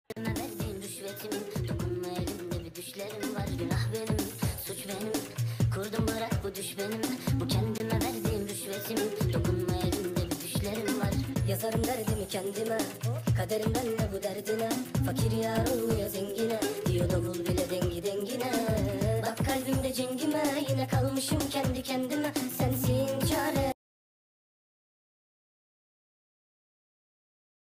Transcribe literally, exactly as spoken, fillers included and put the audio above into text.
Kendime verdiğim rüşvetimin, dokunma elimde bir düşlerim var. Günah benim, suç benim, kurdum bırak bu düş benim. Bu kendime verdiğim rüşvetimin, dokunma elimde bir düşlerim var. Yazarım derdimi kendime, kaderimden de bu derdine. Fakir yar olmuyor zengine, diyor davul bile dengi dengine. Bak kalbimde cengime, yine kalmışım kendi kendime. Sensin çare.